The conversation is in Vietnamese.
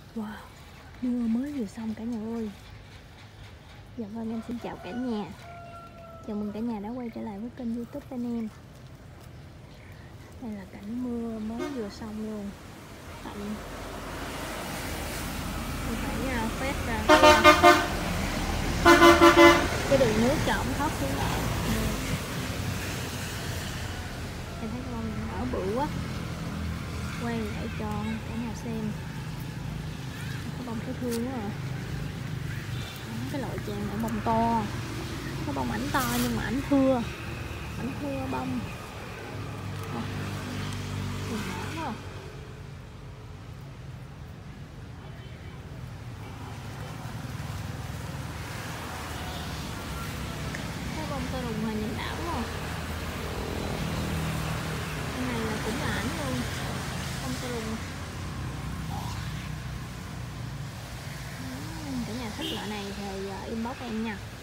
Wow, mưa mới vừa xong cả nhà ơi. Dạ vâng, em xin chào cả nhà. Chào mừng cả nhà đã quay trở lại với kênh YouTube bên em. Đây là cảnh mưa mới vừa xong luôn. Tạnh em phải quét ra cái đường nước trộm thoát xuống lại. Em thấy con nở bự quá. Quay lại cho cả nhà xem. Cái bông thấy thương quá à. Cái loại chàng này bông to. Cái bông ảnh to nhưng mà ảnh thưa bông. Nhỏ quá. Cái bông tơ rùng là nhìn đảo không? Cái này là cũng là ảnh luôn. Bông tơ rùng. Cả nhà thích loại này thì inbox em nha.